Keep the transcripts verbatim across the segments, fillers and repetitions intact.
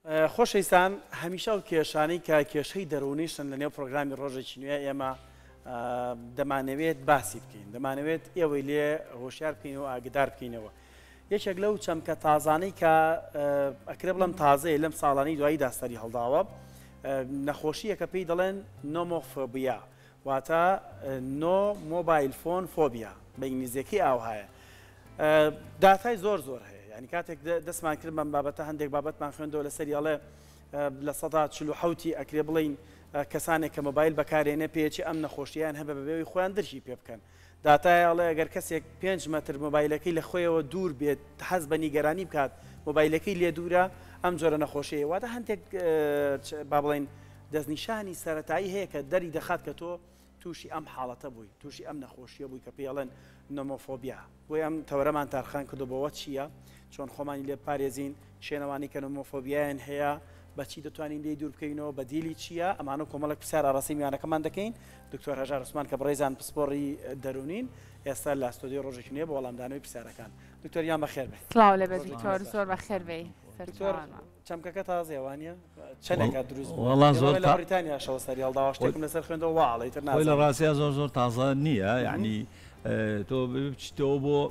خۆشەویستان هەمیشە و کێشانەی کە کێشەی دەرونیشن لە نێو پرۆگرامی ڕۆژێکی نوێ ئێمە دەمانەوێت باسی بکەین دەمانەوێت ئێوەی لێ هۆشیار بکەینەوە ئاگدار بکەینەوە یەکێک لەو چەمکە تازانەی کە ئەکرێ بڵم تازەیە لەم ساڵانەی دوایی داستەری هەڵداوە نەخۆشیەکە پێی دەڵێن نۆمۆفۆبیا واتە نۆ مۆبایل فۆن فۆبیا بە ئینگلیزیەکەی ئاوهایە داتای زۆر زۆر هەیە ینی کاتێک دەستمان کرد بەم بابەتە هەندێک بابەتمان خوێندەوە لە سەریاڵێ لە سەدا چل و حەوتی ئەکرێ بڵین کەسانێک کە مۆبایل بەکارێنێ پێچی ئەم نەخۆشییان هەبە بەبێەوەی خۆیان دەرشی پێ بکەن داتایڵێ ئەگەر کەسێک پێنج مەتر مۆبایلەکەی لە خۆیەوە دوور بێت حەز بە نیگەرانی بکات مۆبایلەکەی لێ دوورە ئەم جۆرە نەخۆشیە واتە هەندێک با بڵین دەستنیشانی سەرەتایی هەیە کە دەری دەخات کە تۆ تووشی ئەم حاڵەتە بووی تووشی ئەم نەخۆشیە بووی کە پێڵێن نۆمۆفۆبیا بۆی ئەم تەورەمان تارخان کردبەوە چییە چۆن خۆمانی لێ پارێزین شوێنەوانی کە نۆمۆفۆبیایان هەیە بەچی دەتوانین لێ دوور بکەینەوە بە دیلی چییە ئەمانە کۆمەڵک پرسیار ئاڕاستی میوانەکەمان دەکەین دکتۆر هەژار عوسمان کە بڕێزان پسپۆڕی دەرونین ئێستا لە ئەستۆدیۆ ڕۆژێکی نوێ بە وەڵامدانەوەی پرسیارەکان دکتۆریان بەخێر بێت سڵاو لەبێت دکتۆر زۆر بەخێر بێ چەمکەکە تازێوانە چەندێکات دروست وڵام زۆر لە بریتانیاشەوە سەری هەڵداوە شتێکم لەسەر خوێندەوە واڵی تر نازانم لە ڕاستیە زۆر زۆر تازە نییە یعنی تۆ بچیتەوە بۆ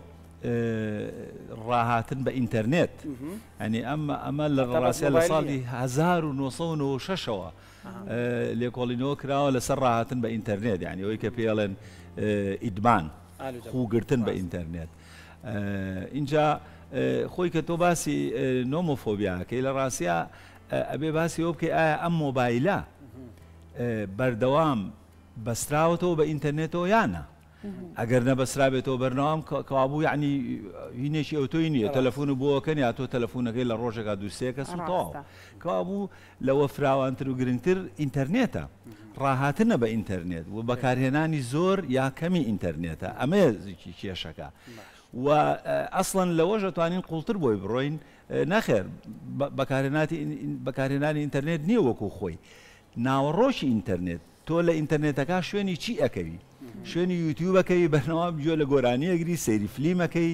ڕاهاتن بە ئینتەرنێت ئەنی ئەمە ئەمە لە ڕاستیە لە ساڵی هەزار و نۆسەد و نۆ شەشەوە لێکۆڵینەوە کراوە لەسەر ڕاهاتن بە ئینتەرنێت یعنی ئەوەی کە پێڵێن ئیدمان خوگرتن بە ئینتەرنێت اینجا خۆی کە تۆ باسی نۆمۆفۆبیاکەی لە ڕاستیە ئەبێ باسی ئەوە بکەی ئایا ئەم مۆبایلە بەردەوام بەستراوەتەوە بە ئینتەرنێتەوە یانە ئەگەر نەبەسرابێتەوە بەرنەوام کەوابوو یعنی هینێکی ئەوتۆی نییە تەلەفۆن بۆکەن یا تۆ تەلەفۆنەکەی لە ڕۆژێکا دووسێ کەس تەواو کەوابوو لەوە فراوانتر و گرنگتر ئینتەرنێتە ڕاهاتنە بە ئینتەرنێت و بەکارهێنانی زۆر یا کەمی ئینتەرنێتە ئەمە کێشەکە و ئەسڵەن لەوەش دەتوانین قوڵتر بۆی بڕۆین نەخێر بەکارهێنانی ئینتەرنێت نییە وەکو خۆی ناوەڕۆژی ئینتەرنێت تۆ لە ئینتەرنێتەکە شوێنی چی ئەەکەوی شوێنی یوتیوبەکەی بەرنەوە بجۆ لە گۆرانیەگری سەیری فلیمەکەی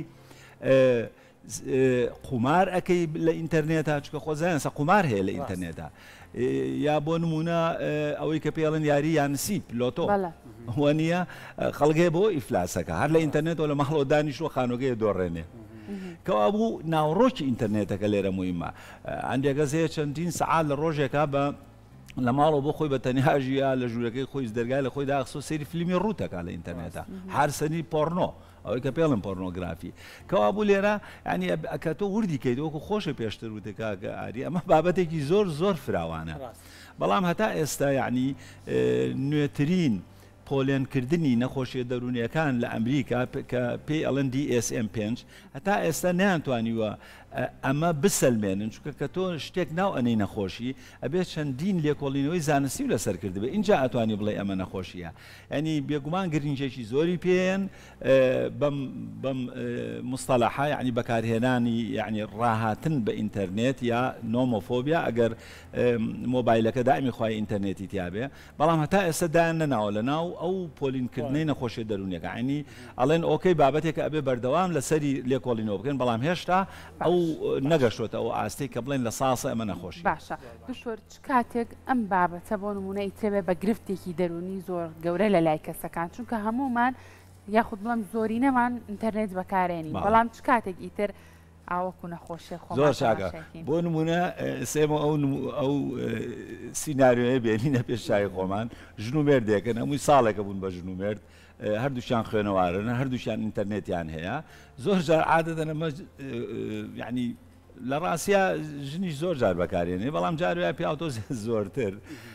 قومار ئەەکەی لە ئینتەرنێتە چکە خۆزانسە قومار هەیە لە ئینتەرنێتە یا بۆ نمونە ئەوەی کە پێڵن یاری یان نسیب لۆتۆ وە نییە خەڵگێ بۆ ئیفلاسەکە هەر لە ئینتەرنێتەوە لە مەحڵۆ دانیشتوە خانۆگەیە دۆڕێنێ کەوا بوو ناوڕۆکی ئینتەرنێتەکە لێرە مویمە ئەندێکەس هەیە چەندین سەعات لە ڕۆژێکە بە لە ماڵەوە بۆ خۆی بە تەنیاژیە لە ژوورەکەی خۆی دەرگای لە خۆی داخسۆ سەیری فیلمی ڕوتەکە لە ئینتەرنێتە هەرسەنی پۆرنۆ ئەوەی کە پێڵم پۆرنۆگرافی کەوا بوو لێرە ینی ئەکە تۆ وردی کەیت وەکو خۆشە پێشتر وتەکە ئاری ئەمە بابەتێکی زۆر زۆر فراوانە بەڵام هەتا ئێستا یعنی نوێترین پۆلێنکردنی نەخۆشیە دەرونیەکان لە ئەمریکا کە پێی ئەڵەن دی ئێس ئێم پێنج هەتا ئێستا نەیانتوانیوە ئەمە بسەلمێنن چونکە کە تۆ شتێک ناو ئەنەی نەخۆشی ئەبێت چەندین لێکۆڵینەوەی زانستی و لەسەر کردبێ اینجا ئەتوانی بڵێ ئەمە نەخۆشیە ینی بێگومان گرنجێکی زۆری پێیان بەم بەم مستەلاحە یعنی بەکارهێنانی یعنی ڕاهاتن بە ئینتەرنێت یا نۆمۆفۆبیا ئەگەر مۆبایلەکە دائمی خوای ئینتەرنێتی تیابێ بەڵام هەتا ئێستا دایان نەناوە لە ناو ئەو پۆلینکردنەی نەخۆشیە دەرونیەکە ینی ئەڵێن ئۆکەی بابەتێکە ئەبێ بەردەوام لەسەری لێکۆڵینەوە بکەن بەڵام هێشتا ئەو نەگەشتوتە ئەو ئاستی کە بڵێن لە ساسە ئەمە نەخۆشی باشە دکتۆر چ کاتێک ئەم بابەتە بۆ نمونەی تێبێ بە گرفتێکی دەرونی زۆر گەورە لە لای کەسەکان چونکە هەمومان یاخود بڵم زۆرینەمان ئینتەرنێت بەکارێنی بەڵام چ کاتێک ئیتر ئاوەکو نەخۆشیە خۆ زۆر چاکە بۆ نمونە سێمە ئەو ئەو سیناریۆیە بێنینە پێش چای خۆمان ژن و مێردێکن هەمووی ساڵێکە بوون بە ژن و مێرد هەردووشیان خوێنەوارن هەردووشیان ئینتەرنێتیان هەیە زۆر جار عادەتەن ئەمە یعنی لە ڕاستیە ژنیش زۆر جار بەکارێنێ بەڵام جاروای پیاوتۆ زۆرتر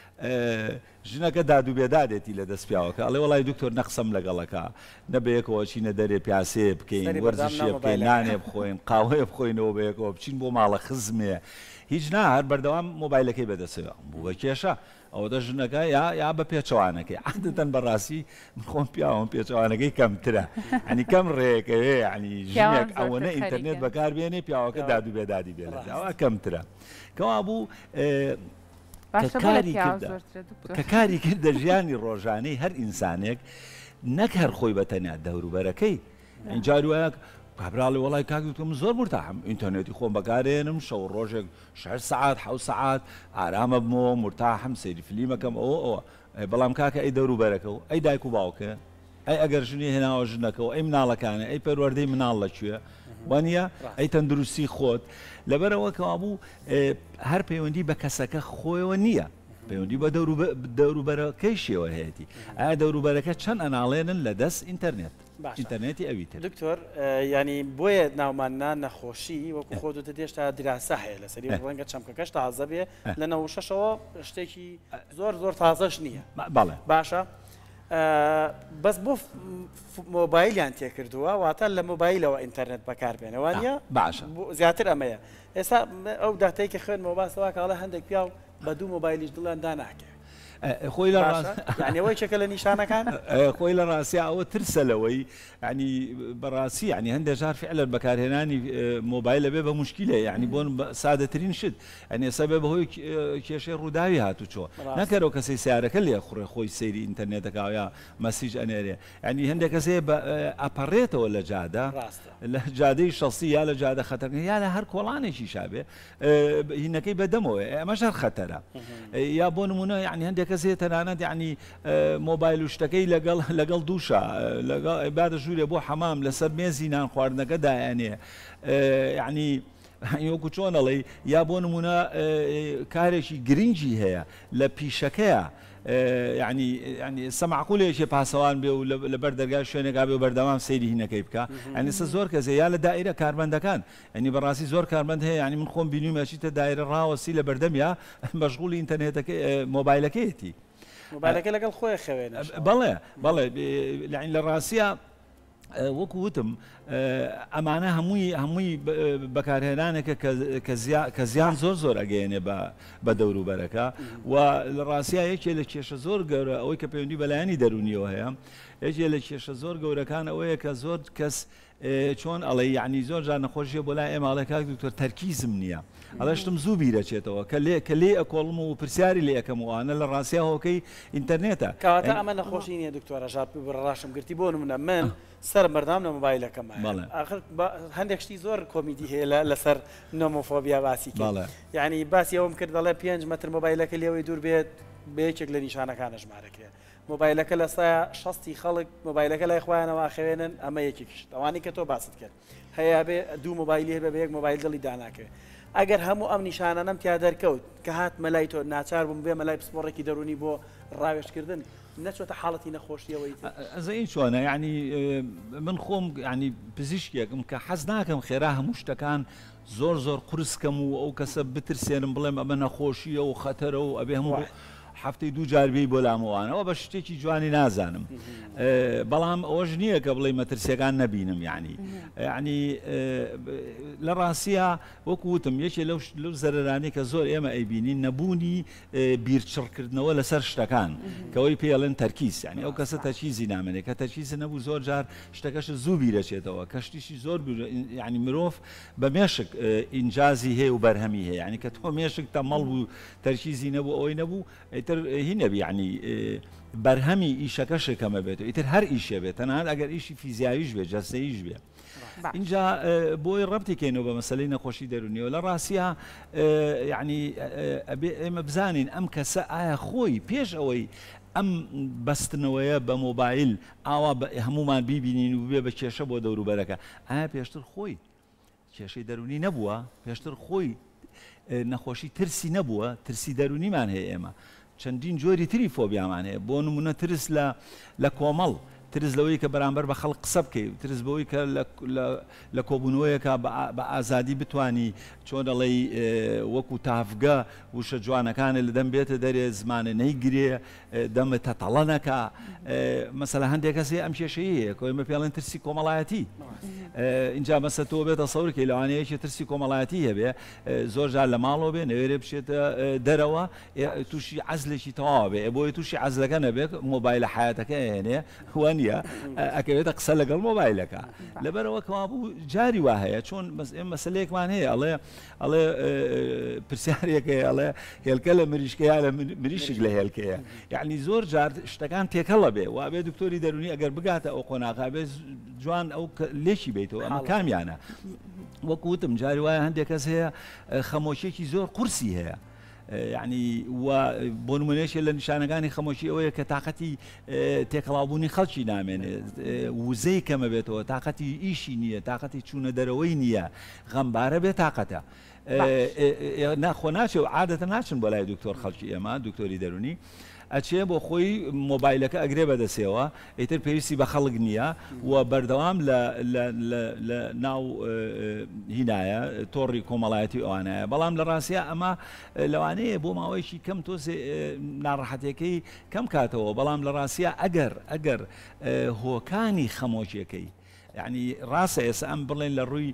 ژنەکە دادوو بێدادێتی لە دەست پیاوەکە ئەڵێ وڵای دکتۆر نەقسەم لەگەڵەکە نەبەیەکەوە چینە دەرێ پیاسێ بکەین وەرزشیە بکەین نانێ بخۆین قاوەیە بخۆینەوە بەیەکەوە بچین بۆ ماڵە خزمێ هیچ نا هەر بەردەوام مۆبایلەکەی بەدەسەوە بوو بە کێشە ئەوەدە ژنەکە یا یا بە پێچەوانەکەی عادەتەن بەڕاستی خۆم پیاوەم پێچەوانەکەی کەمترە ئەنی کەم ڕێیەکەوێ ینی ژنێک ئەوەنە ئینتەرنێت بەکاربێنێ پیاوەکە دادوو بێدادی بێ ئەوە کەمترە کەوا بوو کە کاری کردە ژیانی ڕۆژانەی هەر ئینسانێک نەک هەر خۆی بەتەنیا دەوروبەرەکەی ئەنجاروایەک کابراڵی وڵای کاکتم زۆر مرتاحم ئینتەرنێتی خۆم بەکارێنم شەو ڕۆژێک شش سعات حو سعات ئارامە بمەوە مرتاحم سەیری فلیمەکەم ئەوە ئەوە بەڵام کاکە ئەی دەوروبەرەکە و ئەی دایک و باوکە ئەی ئەگەر ژنی هێناوە ژنەکەەوە ئەی مناڵەکانە ئەی پەروەردەی مناڵ لەکوێ وانە ئەی تەندروستی خۆت لەبەرەوە کەوا بوو هەر پەیوەندی بە کەسەکە خۆیەوە نییە پەیوەندی بە دەوروبەرەکەی شێوە هەیەی ئایا دەوروبەرەکە چەند ئەناڵێنن لە دەست ئینتەرنێت ئینتەرنێتی ئەوی تر دکتۆر ینی بۆیە ناوماننا نەخۆشی وەکو خۆ دوتە دێشتا دراسە هەیە لە سەری ڕەنگە چەمکەکەش تازە بێ لە نەوە شەشەوە شتێکی زۆر زۆر تازەش نییە بەڵێ باشە بەس بۆ مۆبایلیان تێکردووە واتە لە مۆبایلەوە ئینتەرنێت بەکاربێنەوە نیە باشە زیاتر ئەمەیە ئێستا ئەو داتایی کە خوێنمەوە باسەوە کاڵە هەندێک پیا و بە دوو مۆبایلیش دڵیان داناکێ خۆی لە ینیەوەی چەکە لە نیشانەکان خۆی لە ڕاستیا ئەوە ترسە لەوەی ینی بەڕاستی ینی هەندێک جار فعلا بەکارهێنانی مۆبایل لەبێ بە مشکلە یعنی بۆن سادەترین شت ئەنێ ئێستا بێ بەهۆی کێشەی ڕووداوی هاتوچۆ نەکەرەوە کەسەی سیارەکە لێ خوڕێ خۆی سەیری ئینتەرنێتەکە یا مەسیج ئەنێرێ ینی هەندێک کەسێ ئەپەڕێتەوە لە جادە لە جادەی شەخسی یا لە جادە خەتەرەکە یا لە هەر کۆڵانێکی شابێ هینەکەی بەدەمەوە ئەمەش هەر خەتەرە یا بۆ نمونە یعنی هەندێک کەسێ تەنانەت یعنی مۆبایل و شتەکەی لەگەڵ لەگەڵ دووشە لەگەڵ عیبادە ژوورێ بۆ حەمام لەسەر مێزی نان خواردنەکە دایانێ یعنی وەکو چۆنەڵێ یا بۆ نمونە کارێکی گرنگی هەیە لە پیشەکەیە یعنی ینی سەمعقولێکی پاسەوان بێ و لەبەر دەرگای شوێنێکا بێ و بەردەوام سەیری هینەکەی بکە ئەنی سە زۆر کەسێ یا لە دائیرە کارمەندەکان ئەنی بەڕاستی زۆر کارمەند هەیە ینی من خۆم بینیمەچیتە دایرە ڕاوەسی لە بەردەمیا مەشغوڵی ئینتەرنێتەکە مۆبایلەکەیەتی مۆبایلەکە لەگەڵ خۆی خوێنە بەڵێ بەڵێ لە ڕاستیە وەکو وتم ئەمانە هەمووی هەمووی بەکارهێنانێکە کە زیان زۆر زۆر ئەگەیەنێ بە دەوروبەرەکە و لە ڕاستیا یەکێ لە کێشە زۆر گەورە ئەوەی کە پەیوەندی بەلایانی دەرونیەوە هەیە یەکێ لە کێشە زۆر گەورەکان ئەوەیە کە زۆر کەس چۆن ئەڵێ یعنی زۆر جار نەخۆشیە بۆ لای ئێماڵێ کاک دکتۆر تەرکیزم نییە ئەڵەشتم زوو بیرەچێتەوە کە لێ کە لێ ئەکۆڵم و پرسیاری لێ یەکەم وانە لە ڕاستیا هۆکەی ئینتەرنێتە کەواتە ئەمە نەخۆشی نییە دکتۆرە ژات ڕاشم گرتی بۆ نمونە من سەر مەردام لە مۆبایلەکەم ئاخر هەندێک شتی زۆر کۆمیدی هەیە لەسەر نۆمۆفۆبیا باسی یعنی باسی ئەوم کرد دەڵێ پێنج مەتر مۆبایلەکە لێوەی دوور بێت بەیەکێک لە نیشانەکانە ژمارەکرێ مۆبایلەکە لە سایە شەستی خەڵک مۆبایلەکە لای خۆیانەوە خوێنن ئەمە یەکێکشت ئەوانی کە تۆ باست کرد هەیە بێ دوو مۆبایلی هەیە بە یەک مۆبایل دڵی داناکرێت ئەگەر هەموو ئەم نیشانانەم تیا دەرکەوت کە هات مەلای تۆ ناچار بووم بێ مەلای پسپۆڕێکی دەرونی بۆ ڕاوێشکردن نەچۆتە حاڵەتی نەخۆشیەوەی ئەزە این چۆنە یعنی من خۆم ینی پزیشکێکم کە حەز ناکەم خێرا هەموو شتەکان زۆر زۆر قورسکەم و ئەو کەسە بترسێنم بڵێم ئەمە نەخۆشیە و خەتەرە و ئەبێ هەموو هەفتەی دوو جاربی بۆ لامەوانەوە بە شتێکی جوانی نازانم بەڵام ئەوەش نییە کە بڵێ مەترسیەکان نەبینم یعنی یعنی لە ڕاستیە وەکو وتم یەکێ لەو زەرەرانی کە زۆر ئێمە ئەیبینین نەبوونی بیرچڕکردنەوە لەسەر شتەکان کەەوەی پێڵێن تەرکیز یعنی ئەو کەسە تەرکیزی نامێنێت کە تەرکیز نەبوو زۆر جار شتەکەش زوو بیرەچێتەوە کە شتیشی زۆر یعنی مرۆڤ بە مێشک ئینجازی هەیە و بەرهەمی هەیە یعنی کە تۆ مێشک تەمەڵ بوو تەرکیزی نەبوو ئەوەی نەبوو هینە ینی بەرهەمی ئیشەکەشێکەمە بێت و ئیتر هەر ئیشێ بێت تەنانەت ئەگەر ئیشی فیزیاییش بێت جەستەیش بێت اینجا بۆی ڕەبتێکێنەوە بە مەسلەی نەخۆشی دەرونیەوە لە ڕاستیە ینی ئێمە بزانین ئەم کەسە ئایا خۆی پێش ئەوەی ئەم بەستنەوەیە بە مۆبایل ئاوا هەمومان بیبینین و بێ بە کێشە بۆ دەوروبەرەکە ئایا پێشتر خۆی کێشەی دەرونی نەبووە پێشتر خۆی نەخۆشی ترسی نەبووە ترسی دەرونیمان هەیە ئێمە چەندین جۆری تری فۆبیامان هەیە بۆ نمونە ترس لە کۆمەڵ ترس لەوەی کە بەرامبەر بە خەڵق قسە بکەیت ترس بەوەی کە لە کۆبوونەوەیەکە بە ئازادی بتانی چۆن دەڵێ وەکو تافگە وشە جوانەکانە لە دەم بێتە دەرێ زمانە نەیگرێ دەمە تەتەڵەنەکە مەسەلە هەندێک کەسێ ئەم کێشەیە هەیە کە ئێمە پێڵێن ترسی کۆمەڵایەتی اینجا مەسە تۆ بێتە سەورکەی لەوانەیەکی ترسی کۆمەڵایەتی هەبێ زۆر جار لە ماڵەوە بێ نەوێرێ بشێتە دەرەوە تووشی عەزلێکی تەواوە بێ بۆی تووشی عەزلەکە نەبێت مۆبایلە حیاتەکە هێنێ وان وانە ئەکەوێتە قسە لەگەڵ مۆبایلەکە لەبەرەوە کەوابوو جاری وا هەیە چۆن مەسلەیەکمان هەیە ئەڵێ ئەڵێ پرسیارێکە ئەڵێ هێلکە لە مریشکەیە لە مریشک لە هێلکەیە یعنی زۆر جار شتەکان تێکەڵە بێ وابێ دکتۆری دەرونی ئەگەر بگاتە ئەو قۆناغا بێ جوان ئەو لێکی بیتەوە ئەمە کامیانە وەکوتم جاری وایە هەندێک کەس هەیە خەمۆشیێکی زۆر قورسی هەیە یعنی بۆ نمونەیەکێک لە نیشانەکانی خەمۆشی ئەوەیە کە تااقەتی تێکەڵاوبوونی خەڵکی نامێنێ وزەی کەمە بێتەوە تااقەتی ئیشی نییە تااقەتی چوونە دەرەوەی نییە غەمبارە بێت تااقەتە ناخۆ ناچێ و عادەتە ناچن بۆ لای دکتۆر خەڵکی ئێمە دکتۆری دەرونی ئەچێ بۆ خۆی مۆبایلەکە ئەگرێ بەدەسێەوە ئیتر پێویستی بە خەڵک نییە و بەردەوام لە ناو هینایە تۆڕی کۆمەڵایەتی ئەوانایە بەڵام لە ڕاستە ئەمە لەوانەیە بۆ ماوەیەکی کەم تۆزێ ناڕەحەتەکەی کەم کاتەوە بەڵام لە ڕاستە ئەگەر ئەگەر هۆکانی خەمۆشیەکەی یعنی ڕاستە ئێستا ئەم بڵێن لە ڕووی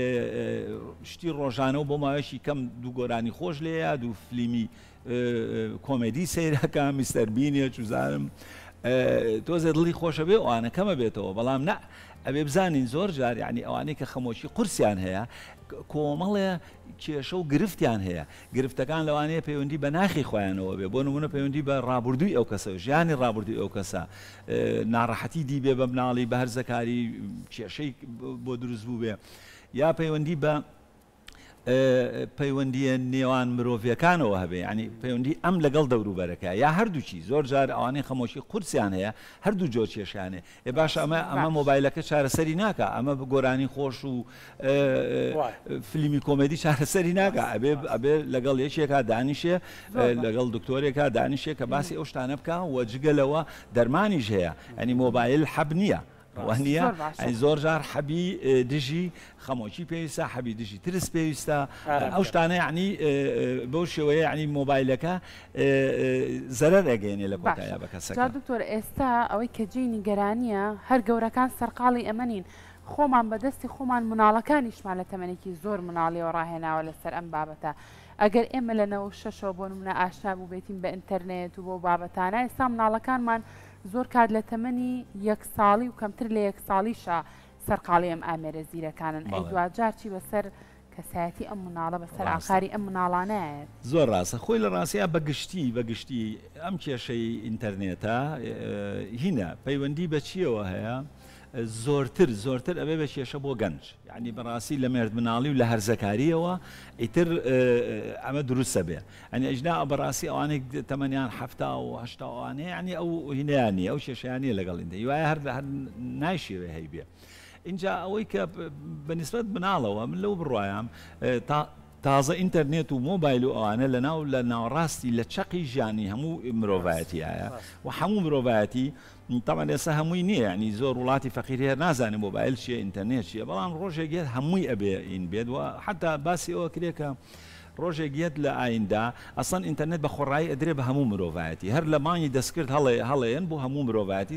شتی ڕۆژانە و بۆ ماوەیەکی کەم دوو گۆرانی خۆش لێە دوو فلیمی کۆمێدی سیرەکە میستەر بینێ چوزانم تۆزێ دڵی خۆشە بێ ئەوانە کەمە بێتەوە بەڵام نە ئەبێ بزانین زۆر جار یعنی ئەوانەی کە خەمۆشی قورسیان هەیە کۆمەڵێ کێشە و گرفتیان هەیە گرفتەکان لەوانەیە پەیوەندی بە ناخی خۆیانەوە بێ بۆ نمونە پەیوەندی بە ڕابردووی ئەو کەسە ژیانی ڕابردووی ئەو کەسە ناڕەحەتی دی بێ بە مناڵی بە هەرزەکاری کێشەی بۆ دروست بوو بێ یا پەیوەندی بە پەیوەندیە نێوان مرۆڤیەکانەوە هەبێ ینی پەیوەندی ئەم لەگەڵ دەوروبەرەکە یا هەردووچی زۆر جار ئەوانەی خەمۆشی قورسیان هەیە هەردوو جۆر کێشانێ ێ باش ئەمە ئەمە مۆبایلەکە چارەسەری ناکە ئەمە بە گۆرانی خۆش و فیلمی کۆمێدی چارەسەری ناکە ئەبێ ئەبێ لەگەڵ یەکێکا دانیشێ لەگەڵ دکتۆرێکە دانیشێ کە باسی ئەو شتانە بکە و جگەلەوە دەرمانیش هەیە ئەنی مۆبایل حەب نییە وانە زۆر جار حەبی دژی خەمۆکی پێویستە حەبی دژی ترس پێویستە ئەو شتانە یعنی بەو شێوەیە ینی مۆبایلەکە زەرەر ئەگەێنێ لە کۆتایە بە کەسەکە دکتۆر ئێستا ئەوەی کە جێی نیگەرانیە هەر گەورەکان سەرقاڵی ئەمەنین خۆمان بەدەستی خۆمان مناڵەکانیشمان لە تەمەنێکی زۆر مناڵیەوە ڕاهێناوە لەسەر ئەم بابەتە ئەگەر ئێمە لەنەوە شەشەوە بۆ نمونە ئاشنا بوو بێتین بە ئینتەرنێت و بۆ بابەتانە ئێستا مناڵەکانمان زۆر کات لە تەمەنی یەک ساڵی و کەمتر لە یەک ساڵیشە سەرقاڵی ئەم ئامێرە زیرەکانن ئەی دوجارچی بەسەر کەسایەتی ئەم مناڵە بەسەر ئاخاری ئەم مناڵانەیە زۆر ڕاستە خۆی لە ڕاستەیە بەگشتی بەگشتی ئەم کێشەی ئینتەرنێتە هینە پەیوەندی بە چیەوە هەیە زۆرتر زۆرتر ئەبێ بە کێشە بۆ گەنج یعنی بەڕاستی لە مێرد مناڵی و لە هەرزەکاریەوە ئیتر ئەمە دروستە بێ ئەنی ئەجنا بەڕاستی ئەوانێک تەمەنیان هەفتا و هەشتا ئەوانەیە ینی ئەو هینیانی ئەو کێشیانی لەگەڵ ئینده وایە هەر هەر نایشێوێ هەی بێ اینجا ئەوەی کە بەنسبەت مناڵەوە من لەو بڕوایم تا تازە ئینتەرنێت و مۆبایل و ئەوانە لە ناو لە ناوڕاستی لە چەقی ژیانی هەموو مرۆڤایەتیایە و هەموو مرۆڤایەتی تاوان ئێستا هەمووی نییە ینی زۆر وڵاتی فەقیرەیە نازانێت مۆبایل چیە ئینتەرنێت چیە بەڵام ڕۆژێکێت هەمووی ئەبێ ئین بێت و حتا باسی ئەوە کرێکە ڕۆژێکیت لە ئایندا ئەسڵەن ئینتەرنێت بە خۆڕایی ئەدرێ بە هەموو مرۆڤایەتی هەر لە مانگی دەستکرد هەڵێ هەڵەیەن بۆ هەموو مرۆڤایەتی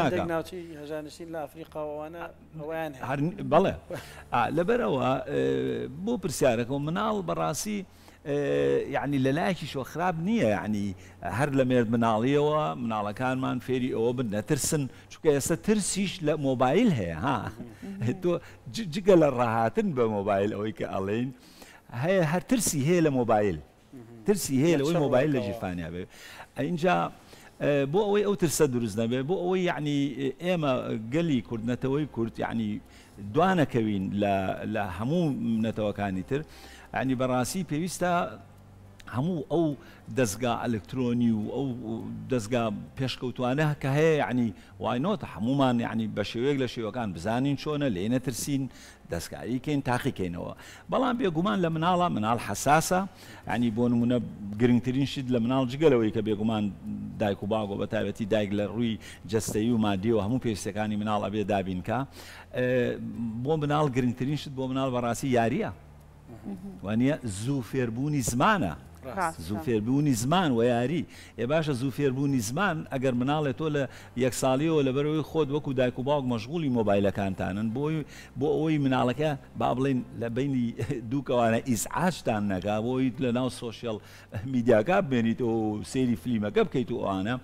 بەڵێ لەبەرەوە بۆ پرسیارەکە و مناڵ بەڕاستی یعنی لە لایەکیشەوە خراپ نییە یعنی هەر لە مێرد مناڵیەوە مناڵەکانمان فێری ئەوە بن نەترسن چونکە ئێستا ترسیش لە مۆبایل هەیە ها تۆ جگە لە ڕاهاتن بە مۆبایل ئەوەی کە ئەڵێن هەیە هەر ترسی هەیە لە مۆبایل ترسی هەیە لەوەی مۆبایل لە ژیرفانیا بێ اینجا بۆ ئەوەی ئەو ترسە دروست نەبێ بۆ ئەوەی یعنی ئێمە گەلی کوردنەتەوەی کورد یعنی دوانەکەوین لە هەموو نەتەوەکانی تر ینی بەڕاستی پێویستە هەموو ئەو دەستگا ئەلکترۆنی و ئەو دەستگا پێشکەوتوانە کە هەیە یعنی واینۆتە هەمومان یعنی بە شێوەیەک لە شێوەکان بزانین چۆنە لێ نەترسین دەستکاریکەین تاقیکەینەوە بەڵام بێگومان لە مناڵە مناڵ حساسە ینی بۆ نمونە گرنگترین شت لە مناڵ جگەلەوەی کە بێگومان دایک و باوگۆ بە تایبەتی دایک لە ڕووی جەستەیی و مادیەوە هەموو پێویستەکانی مناڵ ئەبێ دابینکە بۆ مناڵ گرنگترین شت بۆ مناڵ بەڕاستی یاریە وانە زوو فێربوونی زمانە زوو فێربوونی زمان و یاری ێ باشە زوو فێربوونی زمان ئەگەر مناڵێت تۆ لە یەک ساڵیەوە لە بەرەوەی خۆت وەکو دایک و باوک مەشغوڵی مۆبایلەکانتانن بۆی بۆ ئەوەی مناڵەکە با بڵێن لە بینی دووکەوانە ئیزعاجتان نەکا بۆی لە ناو سۆشیال میدیاکە بمێنیت و سێری فلیمەکە بکەیت و ئەوانە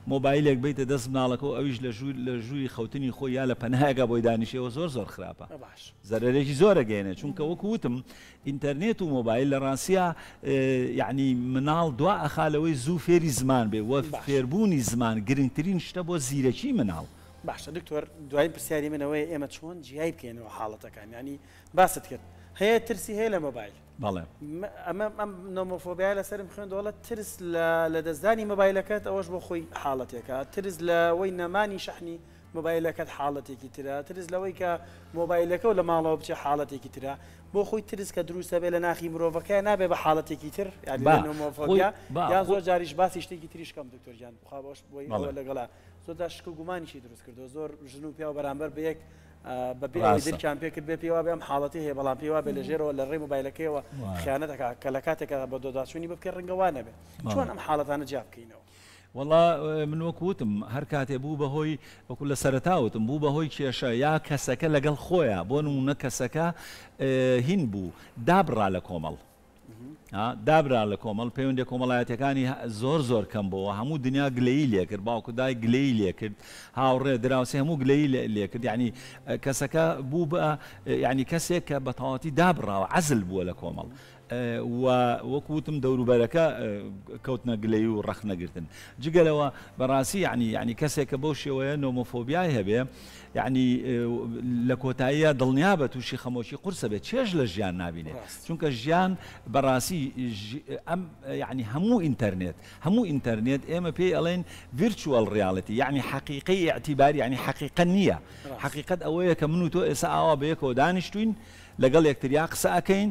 مۆبایلێک بیتە دەست مناڵەکە و ئەویش لە ژووری خەوتنی خۆی یا لە پەنایەکە بۆی دانیشەوە زۆر زۆر خراپە زەرەرێکی زۆرە گەێنێ چونکە وەکو وتم ئینتەرنێت و مۆبایل لە ڕاستیە یعنی مناڵ دوا ئەخالەوەی زوو فێری زمان بێ وە فێربوونی زمان گرنگترین شتە بۆ زیرەکی مناڵ. باشە دکتۆر دوای پرسیاری منەوەی ئێمە چۆن جیای بکەینەوە حاڵەتەکان ینی باست کرد هەیە ترسی هەیە لە مۆبایل بەڵێ ئەمە ئەم نۆمۆفۆبیا لەسرم خوێندەوەڵە ترس لە دەستدانی مۆبایلەکەت ئەوەش بۆ خۆی حاڵەتێکە ترس لەوەی نەمانی شەحنی مۆبایلەکەت حاڵەتێکی ترە ترس لەوەی کە مۆبایلەکە و لە ماڵەوە بچێ حاڵەتێکی ترە بۆ خۆی ترس کە دروستە بێ لە ناخی مرۆڤەکە نابێ بە حاڵەتێکی تر نۆمۆفۆبیا یان زۆر جاریش باسی شتێکی تریشکەم دکتۆرجان بخوا بۆش بۆی لەگەڵا زۆردا شک و گومانیشی دروست کردو زۆر ژن و پیا و بەرامبەر بە یەک بەبییان پێ کرد بێ پێوا بێم حاڵەتی هەیە بەڵام پێوا بێ لە ژێرەوە لە ڕێی مۆبایلەکەیەوە خیانەتەکە کە لە کاتێکە بە دۆداچوونی بکە ڕنگەوانە بێت چۆن ئەم حاڵەتانە جیا بکەینەوە والله من وەکوتم هەر کاتێ بوو بەهۆی وەکو لە سەرەتاوتم بوو بەهۆی کێشە یا کەسەکە لەگەڵ خۆیە بۆ نمونە کەسەکە هین بوو دابڕا لە کۆمەڵ دابرا لە کۆمەڵ پەیوەندی کۆمەڵایەتەکانی زۆر زۆر کەم بووە هەموو دنیا گلەیی لێ کرد باوکو دای گلەیی لێ کرد هاوڕێ دراوسێ هەموو گلەیی لێ کرد یعنی کەسەکە بوو بە یعنی کەسێک کە بە تەواوەتی دابڕاوە عەزل بووە لە کۆمەڵ وەکوتم دەوروبەرەکە کەوتنە گلەی و ڕەخ نەگرتن جگەلەوە بەڕاستی یعنی یعنی کەسێکە بەو شێوەیە نۆمۆفۆبیای هەبێ یعنی لە کۆتاییە دڵنیا بە تووشی خەمۆکی قورسە بێت چێژ لە ژیان نابینێت چونکە ژیان بەڕاستی ئەم یعنی هەموو ئینتەرنێت هەموو ئینتەرنێت ئێمە پێی ئەڵێن ڤیرچوەڵ ڕیاڵەتی یعنی حەقیقەی ئەعتیباری یعنی حەقیقەت نییە حەقیقەت ئەوەیە کە من و تۆ ئێستا ئاوا بە یەکەوە دانیشتوین لەگەڵ یەکتریا قسە ئەکەین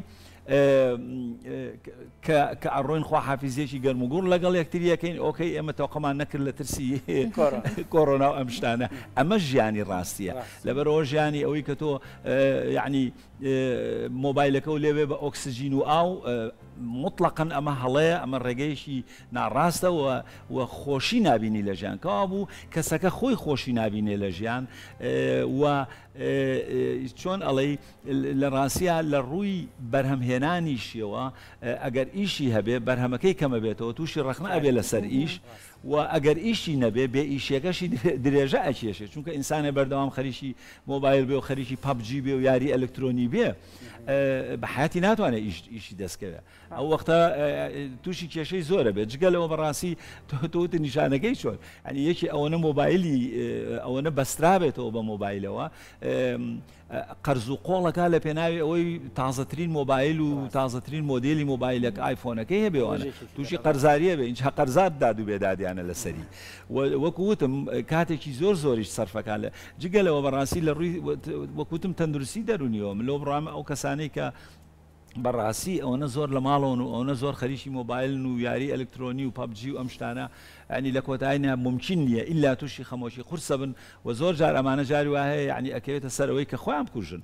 کە ئەڕۆین خوا حافیزێکی گەرم و گوڕ لەگەڵ یەکتریەکەین ئۆکەی ئێمە تەوقەمان نەکرد لە ترسی کۆڕۆنا و ئەم شتانە ئەمە ژیانی ڕاستیە لەبەرەوە ژیانی ئەوەی کە تۆ یعنی مۆبایلەکە و لێوێ بە ئۆکسسیژین و ئاو مطلقاً ئەمە هەڵەیە ئەمە ڕێگەیشی ناڕاستەوە و خۆشی نابینی لە ژیان کەوا بوو کەسەکە خۆی خۆشی نابینێ لە ژیان و چۆن ئەڵێ لە ڕاستیە لە ڕووی بەرهەمهێنانیشیەوە ئەگەر ئیشی هەبێ بەرهەمەکەی کەمە بێتەوە تووشی ڕەخنە ئەبێ لەسەر ئیش و ئەگەر ئیشی نەبێ بێ ئیشیەکەشی درێژە ئەکێشێت چونکە ئینسانێ بەردەوام خەریکی مۆبایل بێ و خەریکی پابجی بێ و یاری ئەلکترۆنی بێ بە حیاتی ناتوانێت ئیشی دەستکەوێت ئەو وەختە تووشی کێشەی زۆرە بێت جگەلەوە بەڕاستی تۆتە نیشانەکەی چۆن ئەنی یەکی ئەوەنە مۆبایلی ئەوەنە بەسترا بێتەوە بە مۆبایلەوە قەرز و قۆڵەکە لە پێناوی ئەوەی تازەترین مۆبایل و تازەترین مۆدیلی مۆبایلەکە ئایفۆنەکەی هەبێوانە تووشی قەرزاریە بێ اینجا قەرزات دادو بێدادیانە لەسەری وەکوتم کاتێکی زۆر زۆریش سەرفەکان لە جگەلەوە بەڕاستی لە ڕووی وەکوتم تەندروستی دەرونیەوە ملۆ بڕامە ئەو کەسانەی کە بەڕاستی ئەوەنە زۆر لە ماڵەوەن و ئەوەنە زۆر خەریکی مۆبایلن و یاری ئەلکترۆنی و پابجی و ئەم شتانە ینی لە کۆتاییە ممکن نییە ئیلا تووشی خەمۆشی قورسە بن و زۆر جار ئەمانە جاری وایە یعنی ئەکەوێتە سەرەوەی کە خۆیان بکوژن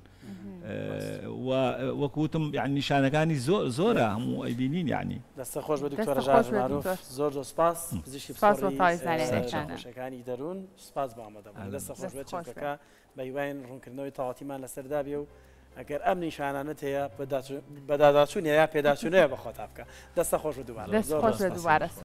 وەکوتم یعنی نیشانەکانی زۆرە هەموو ئەیبینین یعنی دەستە خۆش بە دکتۆر ژاژ معروف زۆر زۆر سپاس پزیشکی خۆشەکانی دەروون سپاس بە ئامادەبوون دەستە خۆش بێت چونکەکە بە هیوایین ڕوونکردنەوەی تەواوەتیمان لەسەردا بێ و ئەگەر ئەم نیشانانت هەیە بەداداچوونە یا پێداچوونەیە بە خۆتا بکە دەستە خۆش بە دووبارە.